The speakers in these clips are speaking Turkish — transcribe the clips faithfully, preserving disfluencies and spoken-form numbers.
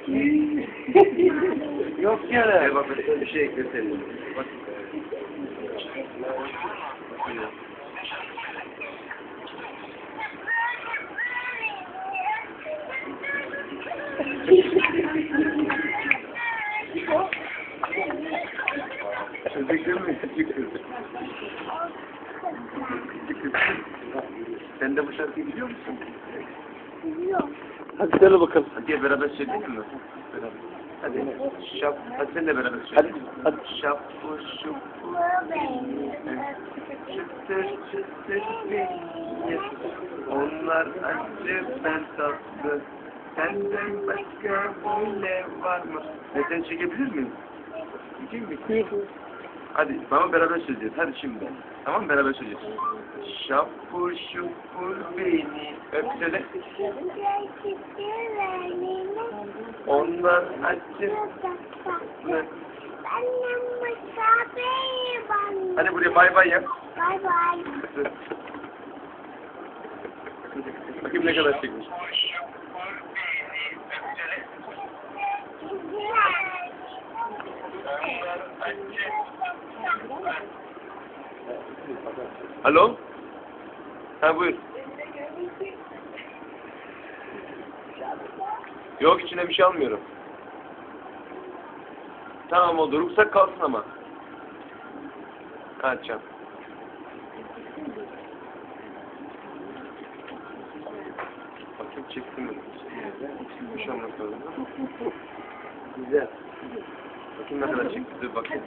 Yok ya. Bak bir şey ekletelim. Bak. Çocuklar mı? Küçük kız. Küçük kız. Sen de bu şarkıyı biliyor musun? Biliyorum. Hadi söyle bakalım. Hadi beraber söyleyelim mi? Beraber. Hadi. Şap. Hadi sen de beraber söyle. Hadi. Hadi. Şapur şupur. Çıtır çıtır beni. Onlar acı ben tatlı. Senden başka böyle var mı? Ne sen çekebilir miyim? Çekeyim mi? Hadi tamam beraber söyleyeceğiz. Hadi şimdi. Tamam beraber söyleyeceğiz. Şapur şupur beni. Öp söyle. Onlar acı. Hadi buraya bay bay yap. Bay bay. Bakayım ne kadar çekmiş. Alo? Ha buyur. Yok içine bir şey almıyorum. Tamam oldu. Ruhsat kalsın ama. Açacağım. Bakayım çektim mi? Bir şey olmaz lazım. Güzel. Bakayım ne kadar çekti. Dur bakayım.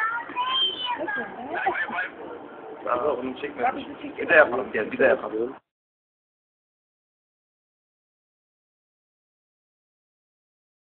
Aa, bunu çekmedim. Bir de yapalım gel, bir de yapalım.